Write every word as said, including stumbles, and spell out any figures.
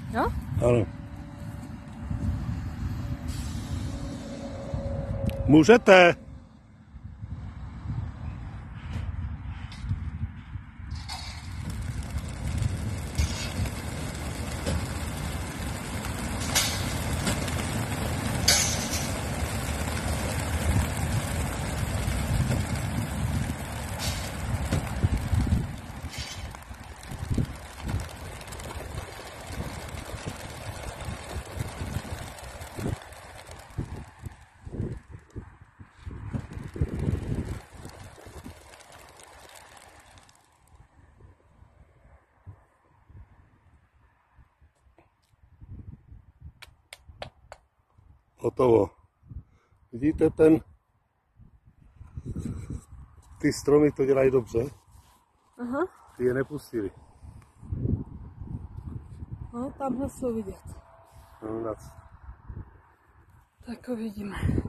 Jo? Ano. Můžete. Hotovo. Vidíte ten? Ty stromy to dělají dobře. Aha. Ty je nepustili. No, tamhle jsou vidět. No, Tak uvidíme.